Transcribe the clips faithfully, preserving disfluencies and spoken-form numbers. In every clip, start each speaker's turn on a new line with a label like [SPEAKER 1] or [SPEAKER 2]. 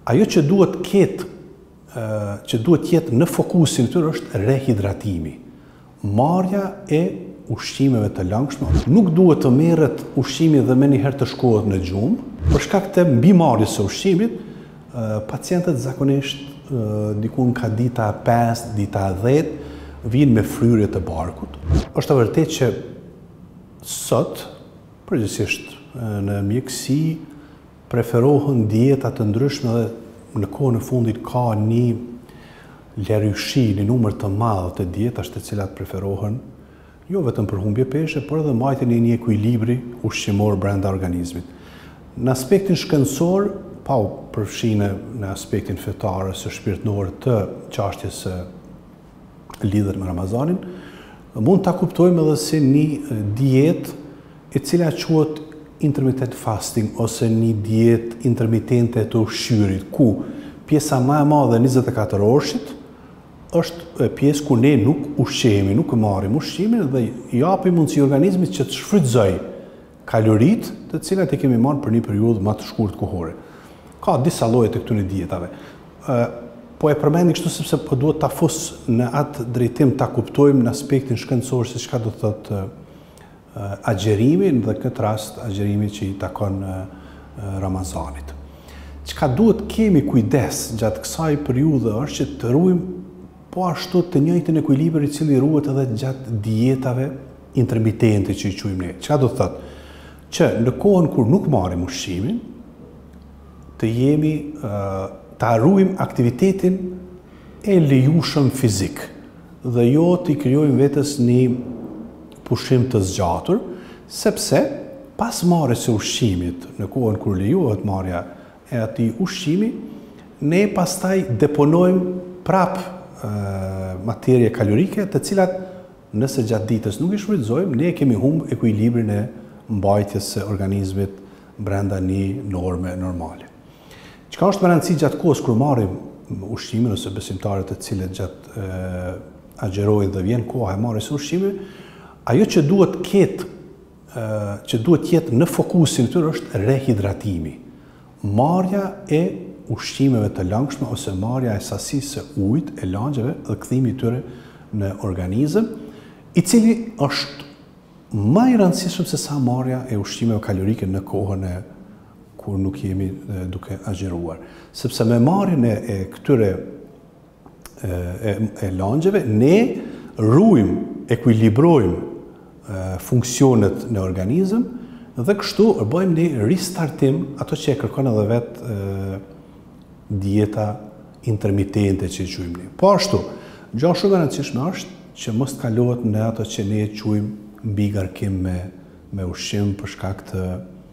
[SPEAKER 1] Ajo që duhet ketë, që duhet jetë në fokusin e tyre është rehidratimi. Marrja e ushqimeve të langshme. Nuk duhet të merret ushqimi dhe më njëherë të shkohet në gjumë. Për shkak të mbimarrjes së ushqimit, pacientët zakonisht diku nga dita pesë, dita dhjetë vinë me fryrje të barkut. Është e vërtetë që sot, përgjithsisht në mjekësi, preferohen dieta të ndryshme dhe në kohën e fundit ka një largyshi, një numër të madh të dietash të cilat preferohen jo vetëm për humbje peshe, por edhe mbajtjen e një ekuilibri ushqimor brenda organizmit. Në aspektin shkencor, pa u përfshirë në aspektin fetar ose shpirtëror të çështjes së lidhet me Ramazanin, mund ta kuptojmë edhe si një dietë e cila quhet intermittent fasting ose një dietë intermitente të ushqyrit, ku pjesa më e madhe e njëzet e katër orëshit është pjesë ku ne nuk ushqehemi, nuk marrim ushqimin dhe i japim mundësi organizmit që të shfrytëzojë kaloritë, të cilat i kemi marrë për një periudhë më të shkurtë kohore. Ka disa lloje të këtyre dietave. Po e përmendi kështu sepse po duhet ta fus në atë drejtim ta kuptojmë në aspektin shkencor se çka do të thotë agjerimi, dhe në këtë rast agjerimi që i takon Ramazanit. Çka duhet kemi kujdes gjatë kësaj periudhe është që të ruajmë po ashtu të njëjtin ekuilibër i cili ruhet edhe gjatë dietave intermitente që i quajmë ne. Çka do të thotë? Që në kohën kur nuk marrim ushqimin, të jemi ta ruajmë aktivitetin e lejushëm fizik dhe jo të krijojmë vetes një pushim të zgjatur, sepse pas marrjes së ushqimit, në kohën kur lejohet marrja e atij ushqimi, ne pastaj deponojmë prap materie kalorike, të cilat nëse gjatë ditës nuk i shfrytëzojmë, ne kemi humb ekuilibrin e mbajtjes së organizmit brenda një norme normale. Çka është më rëndësi gjatë kohës kur marrim ushqimin ose besimtarët të cilët gjatë agjerojnë dhe vjen koha e marrjes së ushqimit, ajo që duhet ketë, që duhet jetë në fokusin e tyre është rehidratimi. Marrja e ushqimeve të langshme ose marrja e sasisë së ujit, e langjeve dhe kthimi i tyre në organizëm, i cili është më i rëndësishëm se sa marrja e ushqimeve kalorike në kohën e kur nuk jemi duke agjeruar. Sepse me marrjen e këtyre e langjeve, ne ruajmë, ekuilibrojmë funksionet në organizëm dhe kështu bëjmë një ristartim, ato që e kërkon edhe vetë dieta intermitente që i quajmë ne. Po ashtu, gjë shumë e rëndësishme është që mos kalohet në ato që ne e quajmë mbigarkim me me ushqim për shkak të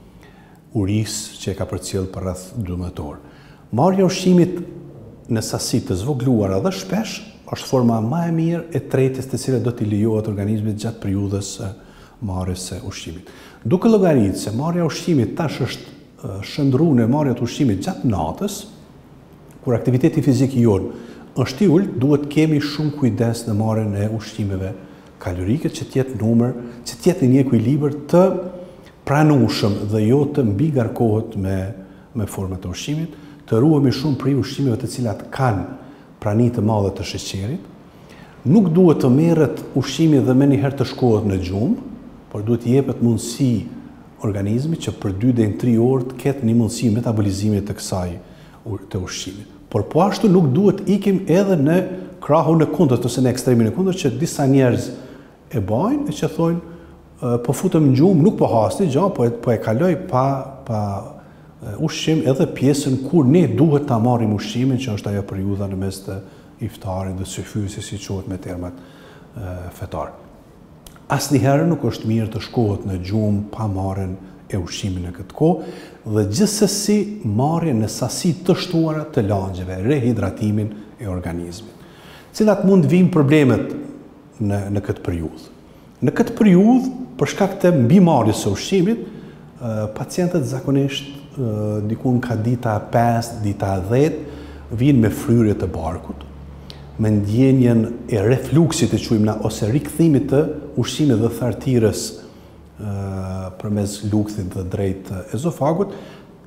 [SPEAKER 1] urisë që e ka përcjell për rreth dymbëdhjetë orë. Marrja e ushqimit në sasi të zvogluara dhe shpesh është forma më e mirë e tretjes të cilën do t'i lejohet organizmit gjatë periudhës së marrjes së ushqimit. Duke llogaritur se marrja e ushqimit tash është shndruar në marrja të ushqimit gjatë natës, kur aktiviteti fizik i jon është i ulët, duhet kemi shumë kujdes në marrjen e ushqimeve kalorike që të jetë numër, që të jetë një ekuilibër të pranueshëm dhe jo të mbigarkohet me me format e ushqimit, të ruhemi shumë prej ushqimeve të cilat kanë prani të madhe të sheqerit. Nuk duhet të merret ushqimi dhe më njëherë të shkohet në gjumë, por duhet të jepet mundësi organizmit që për dy deri në tre orë të ketë një mundësi metabolizimit të kësaj të ushqimit. Por po ashtu nuk duhet ikim edhe në krahun e kundërt ose në ekstremin e kundërt që disa njerëz e bajnë e që thonë po futëm në gjumë, nuk po hasni gjë, po, po e kaloj pa, pa ushqim edhe pjesën kur ne duhet ta marrim ushqimin, që është ajo periudha në mes të iftarit dhe syfysit, si quhet me termat fetar. Asnjëherë nuk është mirë të shkohet në gjumë pa marrën e ushqimin në këtë kohë dhe gjithsesi marrjen në sasi të shtuara të langjeve, rehidratimin e organizmit. Cilat mund vinë problemet në, në këtë periudhë. Në këtë periudhë, për shkak të mbimarrjes së ushqimit, pacientët zakonisht diku nga dita pesë, dita dhjetë vinë me fryrje të barkut, me ndjenjen e refluksit e quajmë na ose rikthimit të ushqimit dhe thartirës përmes lukthit dhe drejt ezofagut,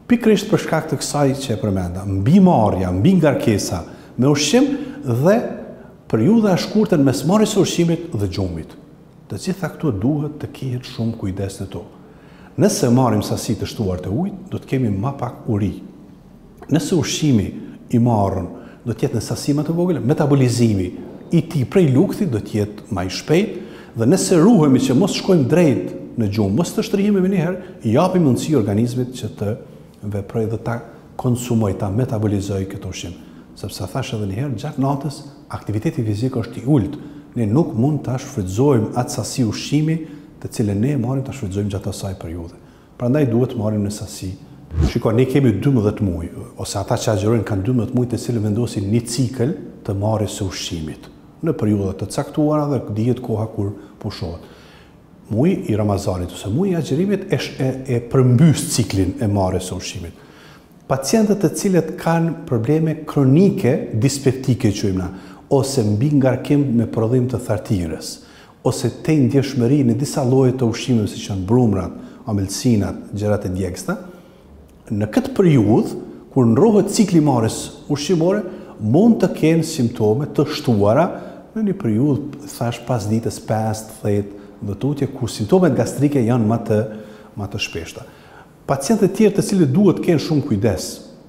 [SPEAKER 1] Pikërisht për shkak të kësaj që e përmenda, mbi marrja, mbi ngarkesa me ushqim dhe periudha e shkurtër mes marrjes së ushqimit dhe gjumit. Të gjitha këto duhet të kehet shumë kujdes në to. Nëse marrim sasi të shtuar të ujit, do të kemi më pak uri. Nëse ushqimi i marrën do të jetë në sasi më të vogël, metabolizimi i tij prej lukthit do të jetë më i shpejtë dhe nëse ruhemi që mos shkojmë drejt në gjumë, mos të shtrihemi më njëherë, i japim mundësi organizmit që të veproj dhe ta konsumoj, ta metabolizoj këtë ushqim. Sepse thash edhe njëherë, gjatë natës, aktiviteti fizik është i ulët. Ne nuk mund të shfrytëzojmë atë sasi ushqimi të cilën ne marrim të shfrytëzojmë gjatë asaj periudhe. Prandaj duhet marrim në sasi. Shiko, ne kemi dymbëdhjetë muaj, ose ata që agjerojnë kanë dymbëdhjetë muaj të cilën vendosin një cikël të marrjes së ushqimit. Në periudha të caktuara dhe dihet koha kur pushohet. Muaji i Ramazanit ose muaji i agjerimit e, e, e përmbys ciklin e marrjes së ushqimit. Pacientët të cilët kanë probleme kronike, dispeptike quajmë na, ose mbi ngarkim me prodhim të thartirës, ose te ndjeshmëri në disa lloje të ushqimeve siç janë brumrat, amelsinat, gjërat e djegsta, në këtë periudhë kur ndrohet cikli i marrjes ushqimore, mund të kenë simptome të shtuara në një periudhë, thash, pas ditës pesë, dhjetë dhe tutje, ku simptomet gastrike janë më të, më të shpeshta. Pacientët tjerë të cilët duhet kenë shumë kujdes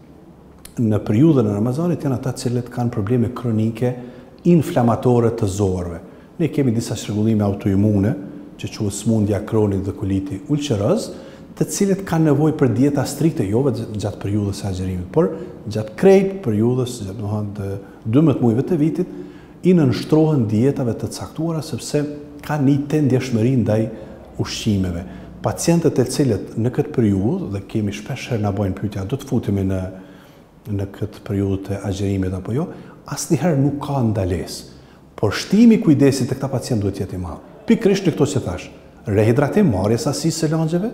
[SPEAKER 1] në periudhën e Ramazanit janë ata të cilët kanë probleme kronike inflamatore të zorëve. Ne kemi disa shregullime autoimune, që quhet smundja kronik dhe koliti ulqeroz, të cilët kanë nevojë për dieta strikte, jo vetëm gjatë periudhës së agjerimit, por gjatë krejt periudhës, gjatë të dymbëdhjetë muajve të vitit, i nënshtrohen dietave të caktuara sepse ka një tendjeshmëri ndaj ushqimeve. Pacientët e cilët në këtë periudhë, dhe kemi shpeshherë na bëjnë pyetja, do të futemi në në këtë periudhë të agjerimit apo jo, asnjëherë nuk ka ndalesë. Por shtimi i kujdesit të këta pacientë duhet të jetë i madh. Pikërisht në këto që thash, rehidratim, marrja e sasisë së langjeve,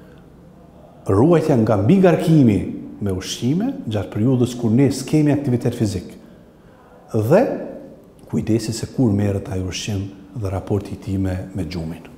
[SPEAKER 1] ruajtja nga mbigarkimi me ushqime gjatë periudhës kur ne s'kemi aktivitet fizik. Dhe kujdesi se kur merret ai ushqim dhe raporti i tij me, me gjumin.